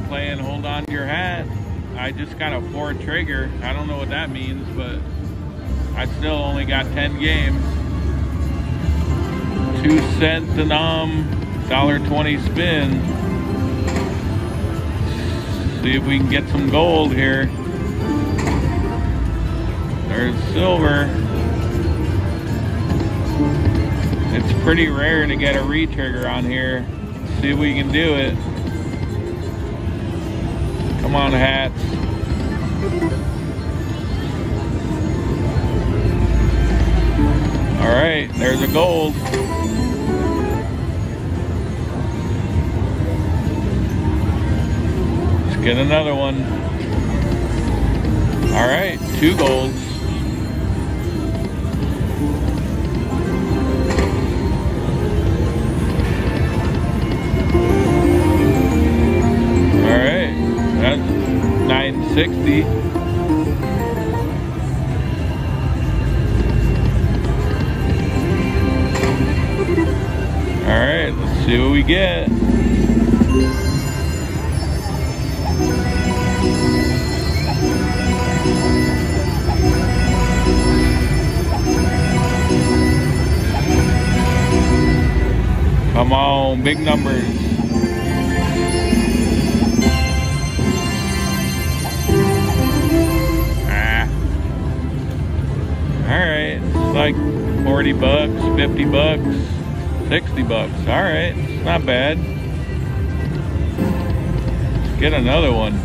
playing Hold On to Your Hat. I just got a 4 trigger. I don't know what that means, but I still only got 10 games. 2 cent denom, $1.20 spin. See if we can get some gold here. There's silver. It's pretty rare to get a retrigger on here. Let's see if we can do it. Come on, hats. All right, there's a gold. Let's get another one. All right, 2 golds. All right, that's 960. All right, let's see what we get. Come on, big numbers. All right, it's like 40 bucks, 50 bucks, 60 bucks. All right, it's not bad. Let's get another one.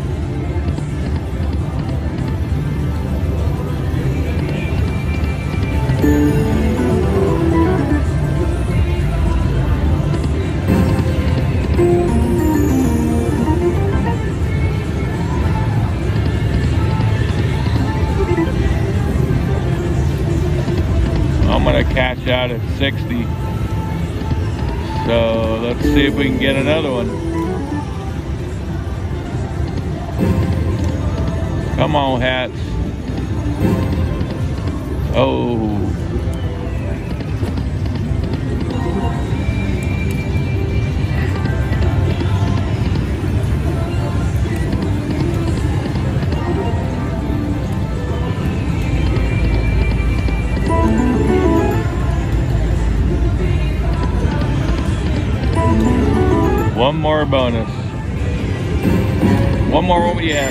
I'm gonna cash out at 60. So let's see if we can get another one. Come on, hats. Oh. One more bonus. One more OES.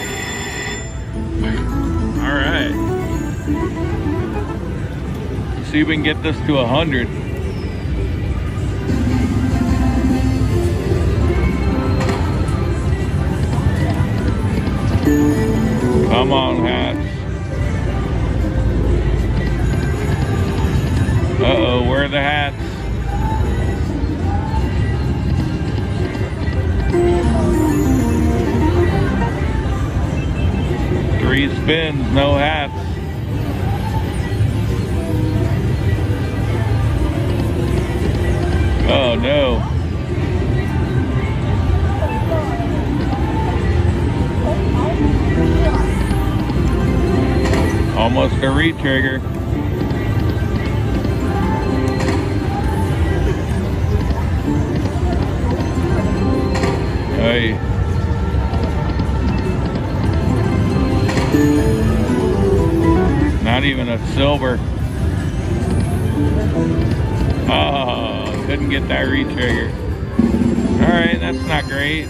All right. See if we can get this to 100. Come on, hats. Uh-oh, where are the hats? Three spins, no hats. Oh no. Almost a retrigger. Hey. Not even a silver. Oh, couldn't get that retrigger. All right, that's not great.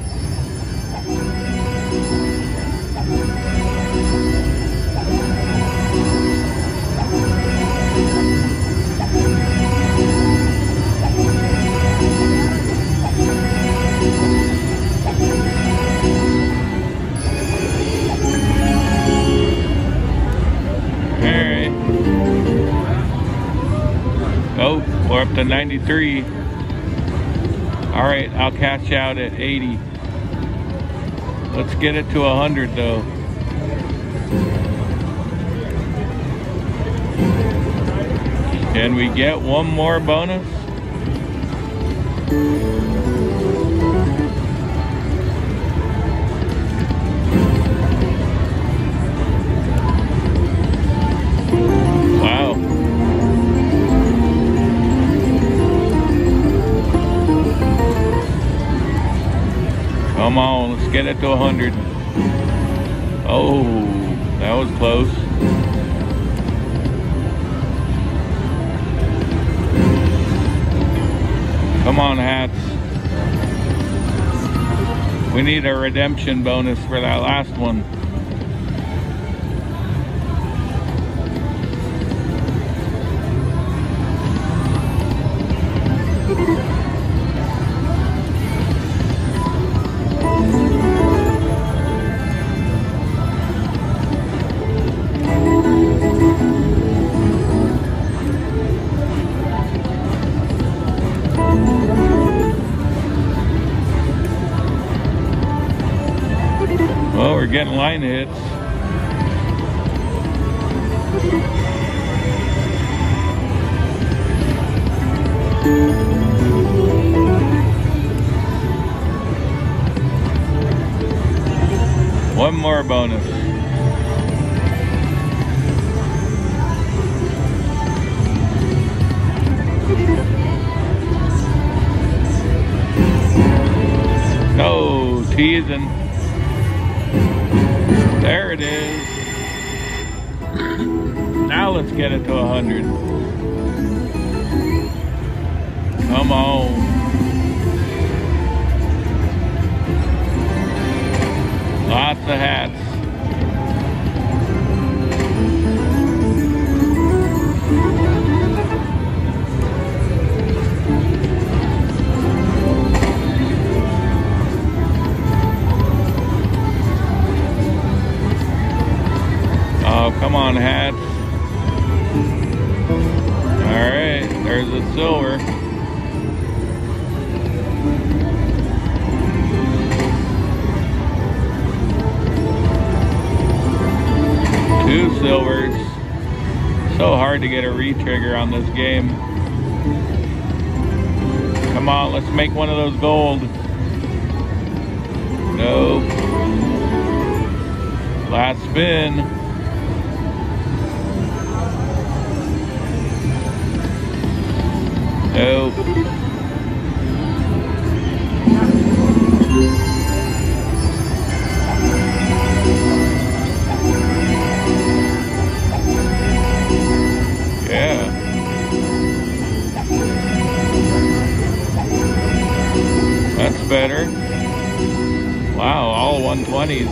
Oh, we're up to 93. All right, I'll cash out at 80. Let's get it to 100 though. Can we get one more bonus? Wow. Come on, let's get it to 100. Oh, that was close. Come on, hats. We need a redemption bonus for that last one. Well, we're getting line hits. One more bonus. No, teasing. There it is. Now let's get it to 100. Come on. Lots of hats. Oh, come on, hats. All right, there's a silver. Two silvers. So hard to get a re-trigger on this game. Come on, let's make one of those gold. Nope. Last spin. Nope. Yeah. That's better. Wow, all 120s.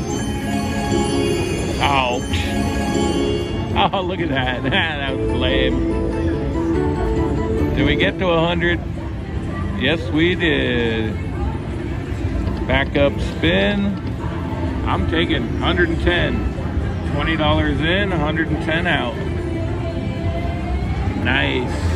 Ouch. Oh, look at that. That was lame. Did we get to 100? Yes, we did. Backup spin. I'm taking 110. $20 in, 110 out. Nice.